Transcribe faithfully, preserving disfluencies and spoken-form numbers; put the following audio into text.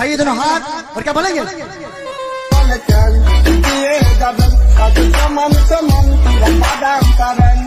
उठाइए दोनों हाथ और क्या बोलेंगे? Saman saman,